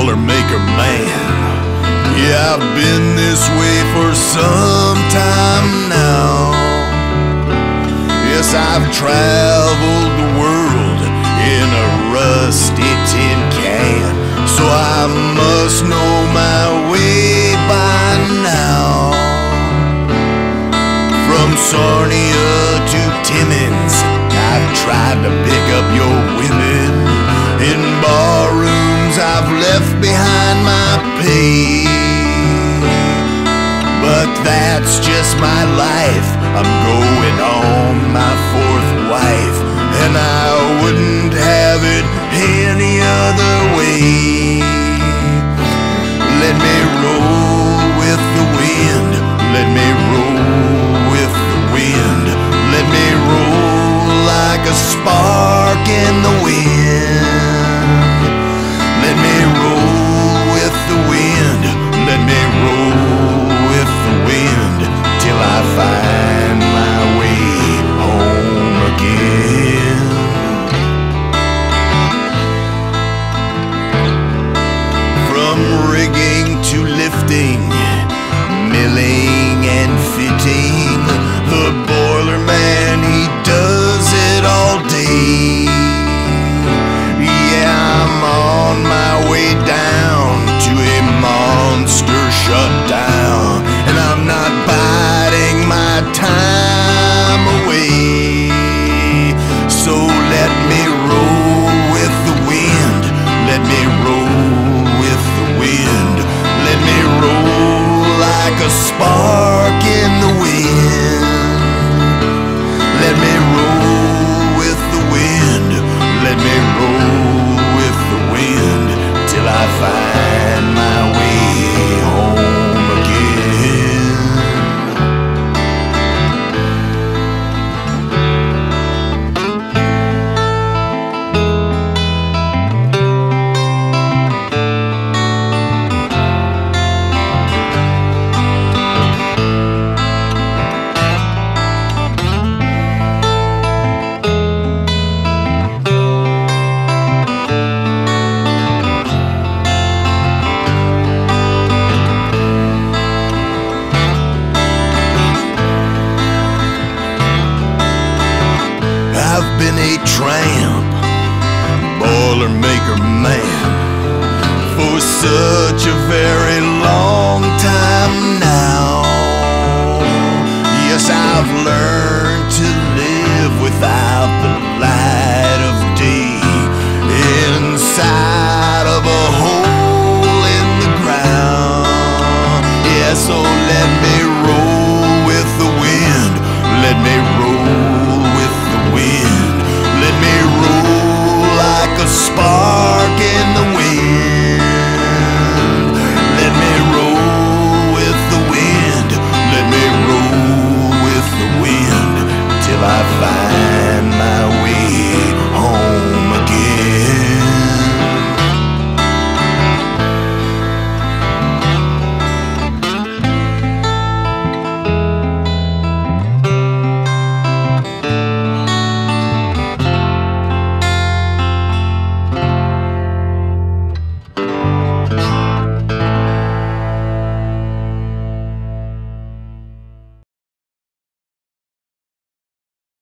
Boilermaker man. Yeah, I've been this way for some time now. Yes, I've traveled the world in a rusty tin can, so I must know my way by now. From Sarnia to Timmins, I've tried to pick up your women. In barrooms I've left behind my pay, but that's just my life. I'm going on my fourth wife, and I wouldn't have it any other way. Let me roll with the wind, let me roll with the wind, let me roll like a spark in the wind. Let me roll with the wind, let me roll with the wind, till I find my way home again. From rigging to lifting, milling and fitting, the boiler man, he does it all day. Yeah, I'm on my way down to a monster shutdown, and I'm not biding my time away. So let me roll with the wind, let me roll with the wind, let me roll like a spark in the wind. Let me roll with the wind, let me roll with the wind, till I find my way home again. I've been a tramp, Boilermaker man, for such a very